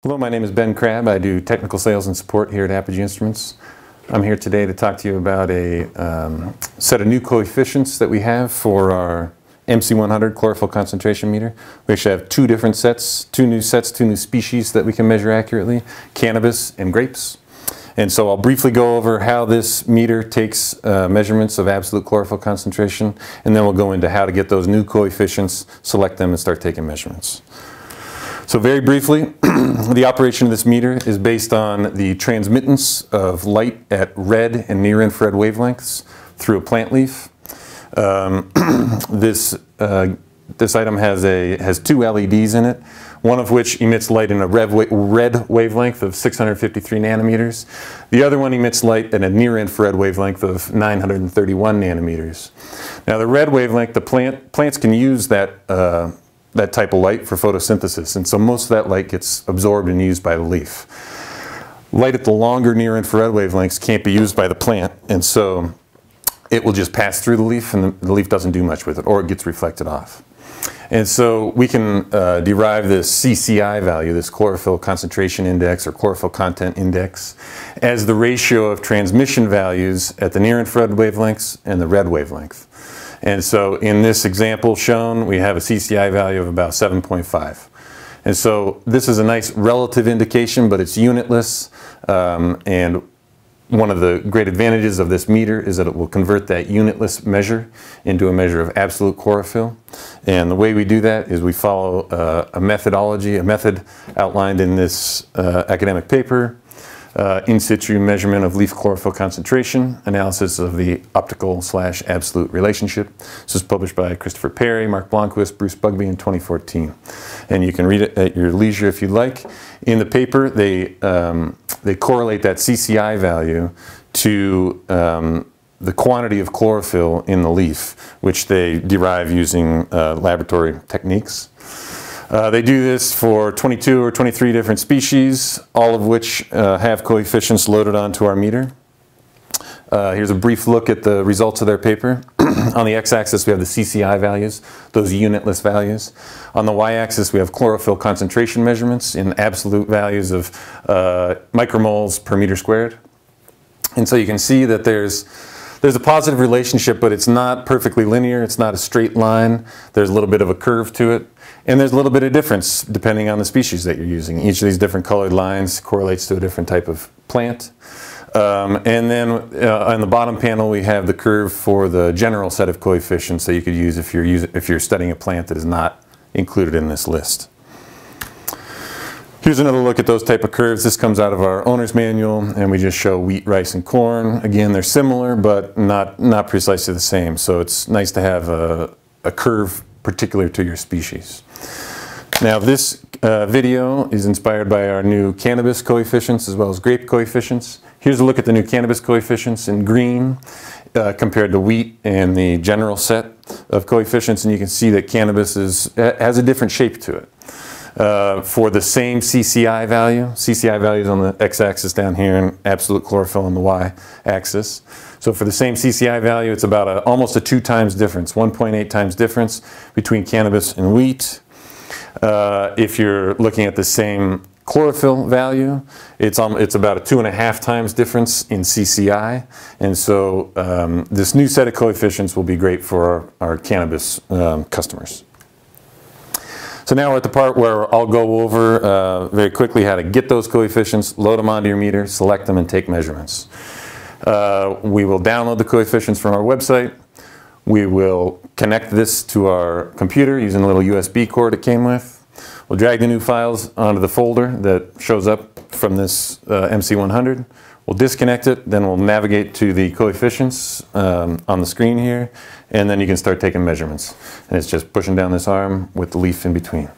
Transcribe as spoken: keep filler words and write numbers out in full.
Hello, my name is Ben Crabb. I do technical sales and support here at Apogee Instruments. I'm here today to talk to you about a um, set of new coefficients that we have for our M C one hundred Chlorophyll Concentration Meter. We actually have two different sets, two new sets, two new species that we can measure accurately, cannabis and grapes. And so I'll briefly go over how this meter takes uh, measurements of absolute chlorophyll concentration, and then we'll go into how to get those new coefficients, select them, and start taking measurements. So very briefly, the operation of this meter is based on the transmittance of light at red and near-infrared wavelengths through a plant leaf. Um, this, uh, this item has, a, has two L E Ds in it, one of which emits light in a red, wa red wavelength of six hundred fifty-three nanometers. The other one emits light at a near-infrared wavelength of nine hundred thirty-one nanometers. Now the red wavelength, the plant, plants can use that uh, that type of light for photosynthesis, and so most of that light gets absorbed and used by the leaf. Light at the longer near-infrared wavelengths can't be used by the plant, and so it will just pass through the leaf, and the, the leaf doesn't do much with it, or it gets reflected off. And so we can uh, derive this C C I value, this chlorophyll concentration index or chlorophyll content index, as the ratio of transmission values at the near-infrared wavelengths and the red wavelength. And so in this example shown, we have a C C I value of about seven point five. And so this is a nice relative indication, but it's unitless. Um, and one of the great advantages of this meter is that it will convert that unitless measure into a measure of absolute chlorophyll. And the way we do that is we follow uh, a methodology, a method outlined in this uh, academic paper. Uh, in situ measurement of leaf chlorophyll concentration, analysis of the optical slash absolute relationship. This was published by Christopher Perry, Mark Blomquist, Bruce Bugbee in twenty fourteen. And you can read it at your leisure if you'd like. In the paper, they, um, they correlate that C C I value to um, the quantity of chlorophyll in the leaf, which they derive using uh, laboratory techniques. Uh, they do this for twenty-two or twenty-three different species, all of which uh, have coefficients loaded onto our meter. Uh, here's a brief look at the results of their paper. On the x-axis we have the C C I values, those unitless values. On the y-axis we have chlorophyll concentration measurements in absolute values of uh, micromoles per meter squared. And so you can see that there's There's a positive relationship, but it's not perfectly linear. It's not a straight line. There's a little bit of a curve to it. And there's a little bit of difference depending on the species that you're using. Each of these different colored lines correlates to a different type of plant. Um, and then uh, on the bottom panel we have the curve for the general set of coefficients that you could use if you're, using, if you're studying a plant that is not included in this list. Here's another look at those type of curves. This comes out of our owner's manual, and we just show wheat, rice, and corn. Again, they're similar, but not, not precisely the same. So it's nice to have a, a curve particular to your species. Now this uh, video is inspired by our new cannabis coefficients as well as grape coefficients. Here's a look at the new cannabis coefficients in green uh, compared to wheat and the general set of coefficients, and you can see that cannabis is, has a different shape to it. Uh, for the same C C I value. C C I value is on the x-axis down here and absolute chlorophyll on the y-axis. So for the same C C I value, it's about a, almost a two times difference, one point eight times difference between cannabis and wheat. Uh, if you're looking at the same chlorophyll value, it's, um, it's about a two and a half times difference in C C I. And so um, this new set of coefficients will be great for our, our cannabis um, customers. So now we're at the part where I'll go over uh, very quickly how to get those coefficients, load them onto your meter, select them, and take measurements. Uh, we will download the coefficients from our website. We will connect this to our computer using a little U S B cord it came with. We'll drag the new files onto the folder that shows up from this uh, M C one hundred. We'll disconnect it, then we'll navigate to the coefficients um, on the screen here, and then you can start taking measurements. And it's just pushing down this arm with the leaf in between.